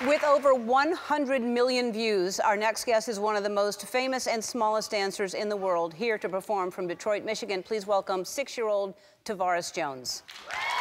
With over 100 million views, our next guest is one of the most famous and smallest dancers in the world. Here to perform from Detroit, Michigan, please welcome 6-year-old Tavaris Jones.